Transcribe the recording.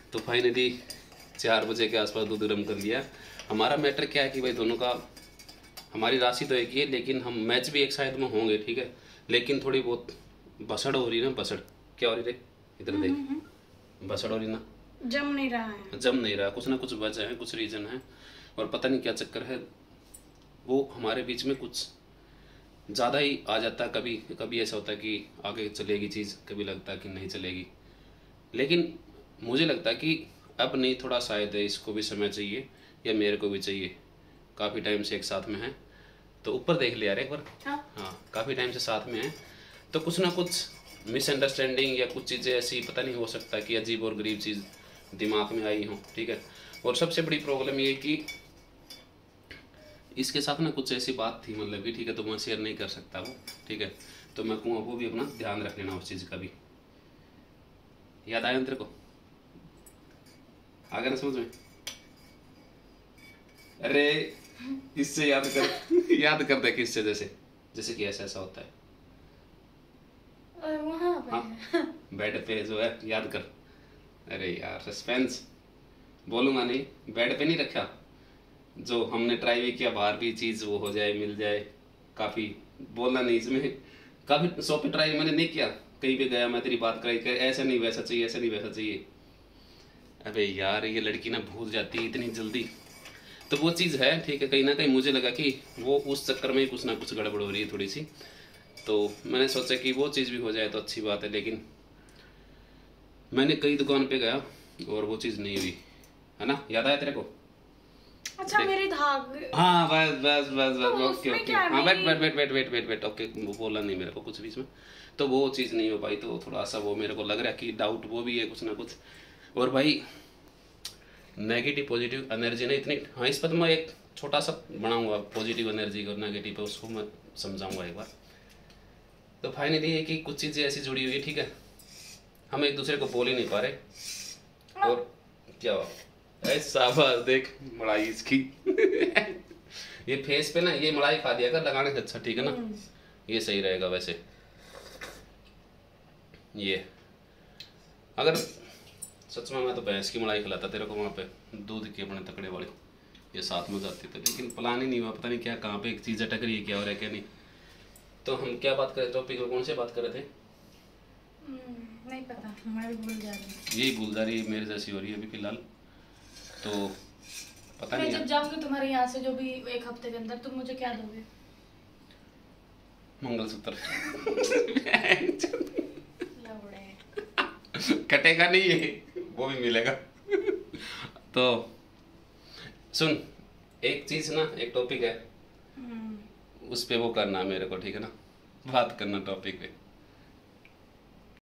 तो फाइनली 4 बजे के आसपास दूध गर्म कर लिया। हमारा मैटर क्या है कि भाई दोनों का, हमारी राशि तो एक ही है, लेकिन हम मैच भी एक साइड में होंगे, ठीक है, लेकिन थोड़ी बहुत बसड़ हो रही ना। बसड़ क्या हो रही रे, इधर देख, बसड़ हो रही ना, जम नहीं रहा है, जम नहीं रहा, कुछ ना कुछ वजह है, कुछ रीजन है, और पता नहीं क्या चक्कर है। वो हमारे बीच में कुछ ज़्यादा ही आ जाता है। कभी कभी ऐसा होता है कि आगे चलेगी चीज़, कभी लगता है कि नहीं चलेगी। लेकिन मुझे लगता है कि अब नहीं, थोड़ा शायद इसको भी समय चाहिए, या मेरे को भी चाहिए। काफ़ी टाइम से एक साथ में है, तो ऊपर देख लिया यार एक बार। हाँ, काफ़ी टाइम से साथ में है, तो कुछ ना कुछ मिसअंडरस्टैंडिंग या कुछ चीज़ें ऐसी, पता नहीं, हो सकता है कि अजीब और गरीब चीज़ दिमाग में आई हो, ठीक है। और सबसे बड़ी प्रॉब्लम ये कि इसके साथ ना कुछ ऐसी बात थी, मतलब कि ठीक है, तो मैं शेयर नहीं कर सकता वो, ठीक है। तो मैं कहूँगा वो भी अपना ध्यान रख लेना उस चीज़ का भी। याद आया तेरे को? आ गया ना समझ में? अरे इससे याद कर याद कर दे किससे, जैसे जैसे कि ऐसा ऐसा होता है। वहाँ पे हाँ, बेड पे जो है, याद कर। अरे यार सस्पेंस, बोलूंगा नहीं, बेड पे नहीं रखा। जो हमने ट्राई भी किया, बाहर भी चीज़ वो हो जाए, मिल जाए, काफ़ी बोलना नहीं इसमें, काफ़ी शॉप पे ट्राई मैंने नहीं किया। कहीं भी गया मैं, तेरी बात कराई कर, ऐसा नहीं वैसा चाहिए, ऐसा नहीं वैसा चाहिए। अबे यार ये लड़की ना भूल जाती है इतनी जल्दी। तो वो चीज़ है, ठीक है, कहीं ना कहीं मुझे लगा कि वो उस चक्कर में कुछ ना कुछ गड़बड़ हो रही है थोड़ी सी। तो मैंने सोचा कि वो चीज़ भी हो जाए तो अच्छी बात है। लेकिन मैंने कई दुकान पे गया और वो चीज़ नहीं हुई, है ना? याद आया तेरे को? अच्छा मेरी धाग, हाँ बस बस बस बस, तो ओके उसमें ओके, क्या है हाँ वेट मेरी- wait wait wait wait wait wait, okay, वो बोला नहीं मेरे को कुछ भी इसमें। तो वो चीज़ नहीं हो पाई, तो थोड़ा सा वो मेरे को लग रहा है कि डाउट वो भी है कुछ ना कुछ। और भाई नेगेटिव पॉजिटिव एनर्जी ना इतनी, हाँ इस पर मैं एक छोटा सा बनाऊंगा पॉजिटिव एनर्जी और नेगेटिव पे, उसको मैं समझाऊंगा एक बार। तो फाइनली ये कि कुछ चीज़ें ऐसी जुड़ी हुई है, ठीक है, हम एक दूसरे को बोल ही नहीं पा रहे। और क्या हुआ? शाबाश, देख मलाई इसकी ये फेस पे ना ये मलाई खा दिया कर लगाने से अच्छा, ठीक है ना? ये सही रहेगा वैसे। ये अगर सच में मैं तो भैंस की मलाई खिलाता तेरे को वहाँ पे, दूध की अपने तकड़े वाली, ये साथ में जाती थी, लेकिन प्लान ही नहीं हुआ, पता नहीं क्या कहाँ पे एक चीज़ अटक रही है, क्या हो रहा है क्या नहीं। तो हम क्या बात कर रहे थे, टॉपिक में कौन से बात कर रहे थे? नहीं पता, मैं भी भूल जा रही हूँ। यही भूल जा रही है, मेरे जैसी हो रही है अभी फिलहाल। तो पता मैं नहीं जब यार। जाऊंगी तुम्हारे यहाँ से, जो भी 1 हफ्ते के अंदर, तुम मुझे क्या दोगे? मंगलसूत्र लवड़े। कटेगा नहीं ये, वो भी मिलेगा तो सुन, एक चीज ना, एक टॉपिक है, उस पे वो करना मेरे को, ठीक है ना? बात करना टॉपिक पे।